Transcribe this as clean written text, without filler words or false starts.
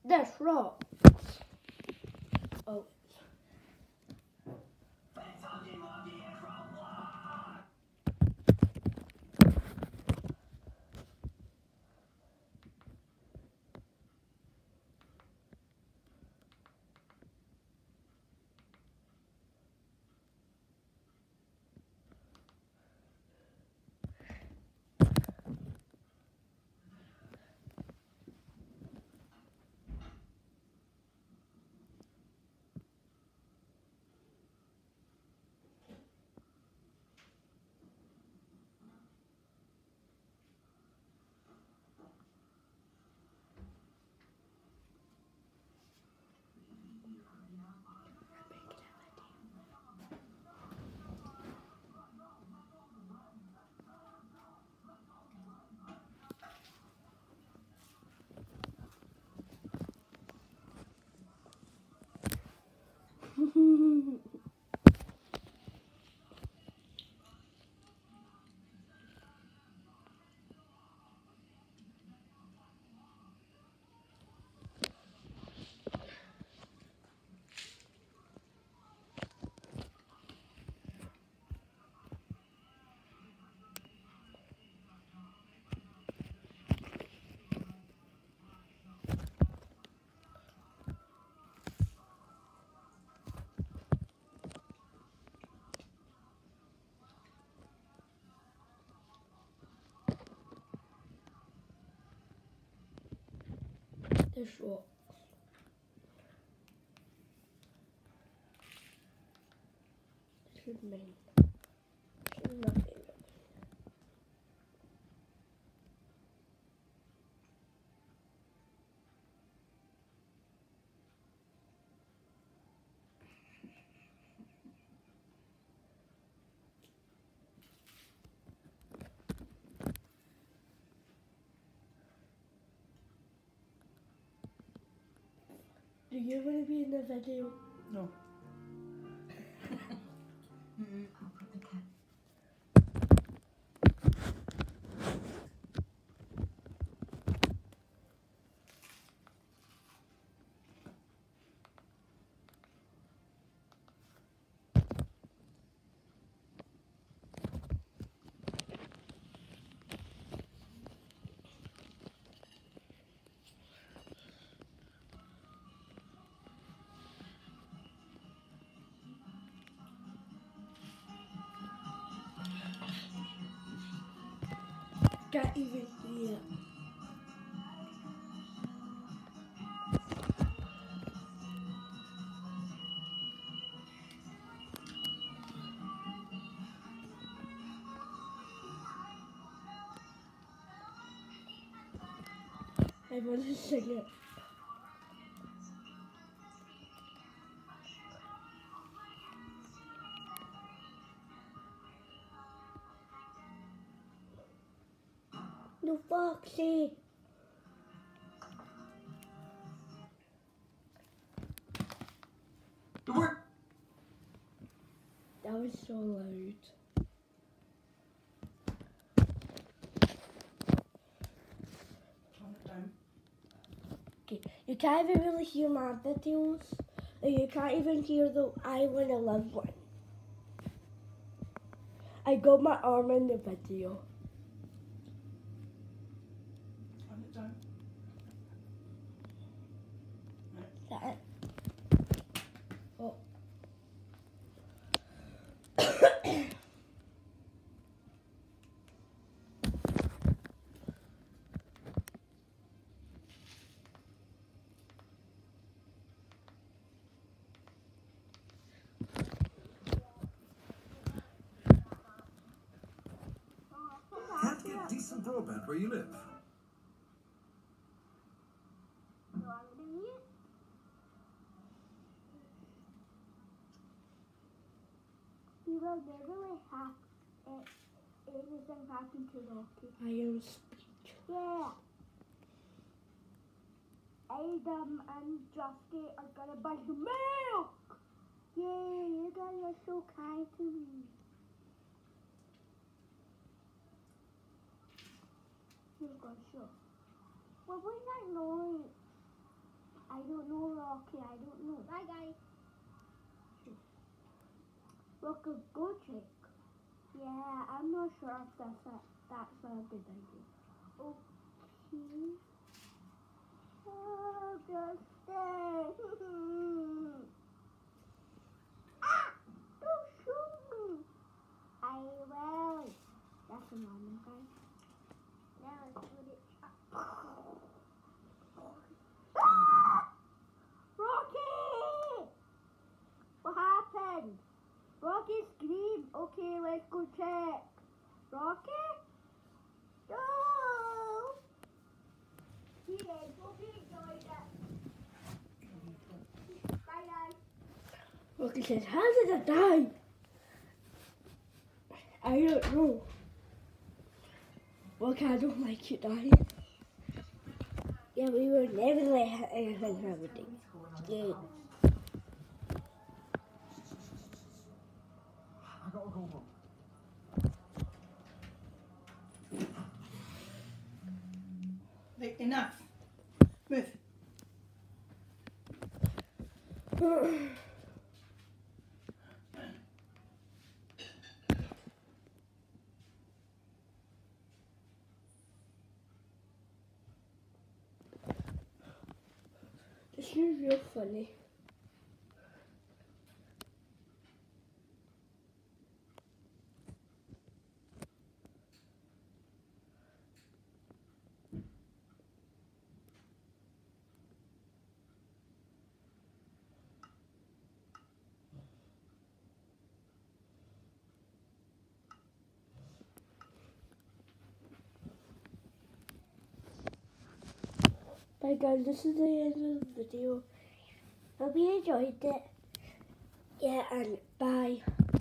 That's rock. Oh. That's rock. This is main. This is nothing. Do you want to be in the video? No. I'll put the cat. Can't even see it. I want to sing it. No, Foxy. That was so loud. Turn it down. Okay, you can't even really hear my videos. And you can't even hear the I Wanna Live one. I got my arm in the video. Turn it down. That. Oh. Can't get decent broadband where you live. You will never have anything happen to Rocky. I am speech. Yeah. Adam and Justy are gonna buy some milk. Yay, you guys are so kind to me. You got sure. What was that noise? Okay, go check. Yeah, I'm not sure if that's a good idea. Okay. Oh, just stay. Ah! Don't shoot me. I will. That's a normal guy. Now let's put it up. Ah! Rocky! What happened? Rocky screamed. Okay, let's go check. Rocky? No! He is. Rocky enjoyed it. Bye, guys. Rocky says, how did I die? I don't know. Rocky, I don't like you dying. Yeah, we will never let anything happen. Yeah. I gotta go home. Right, enough. Move. This is real funny. Bye guys, this is the end of the video. Hope you enjoyed it. Yeah, and bye.